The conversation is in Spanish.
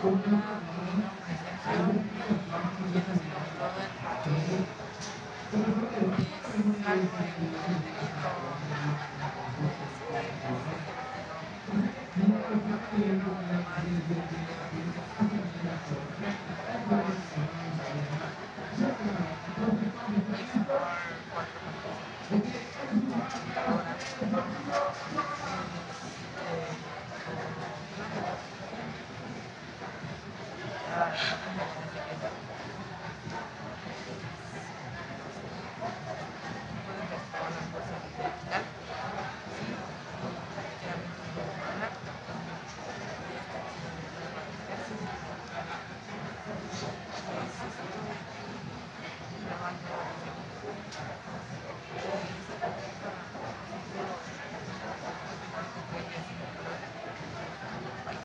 una presentación que viene siendo un brother que es algo de contenido contenido más más explore cuatro computadoras este, o